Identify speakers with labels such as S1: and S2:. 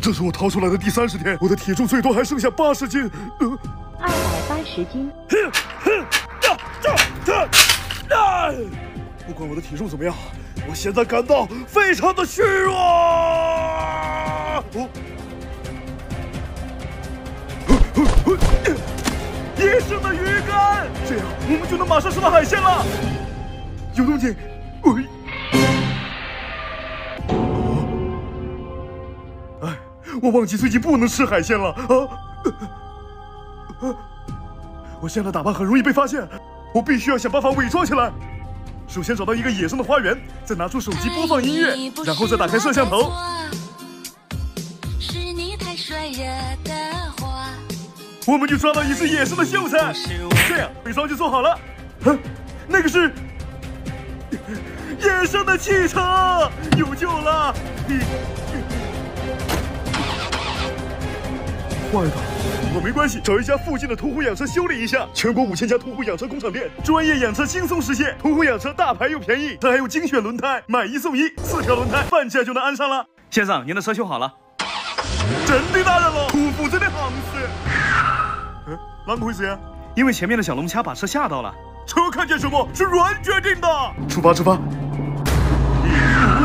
S1: 这是我逃出来的第30天，我的体重最多还剩下80斤。
S2: 280斤。
S1: 不管我的体重怎么样，我现在感到非常的虚弱。野生的鱼竿，这样我们就能马上吃到海鲜了。有动静，喂！哎，我忘记最近不能吃海鲜了我现在打扮很容易被发现，我必须要想办法伪装起来。首先找到一个野生的花园，再拿出手机播放音乐，然后再打开摄像头。
S3: 是你太帅惹的祸，
S1: 我们就抓到一只野生的秀才，这样伪装就做好了。那个是野生的汽车，有救了！坏的，不过没关系，找一家附近的途虎养车修理一下。全国5000家途虎养车工厂店，专业养车轻松实现。途虎养车大牌又便宜，它还有精选轮胎，买1送1，4条轮胎半价就能安上了。
S4: 先生，您的车修好了。
S1: 真的大人了，屠夫真的行死。啷个回事呀？
S4: 因为前面的小龙虾把车吓到了。
S1: 车看见什么是人决定的。出发，出发。1、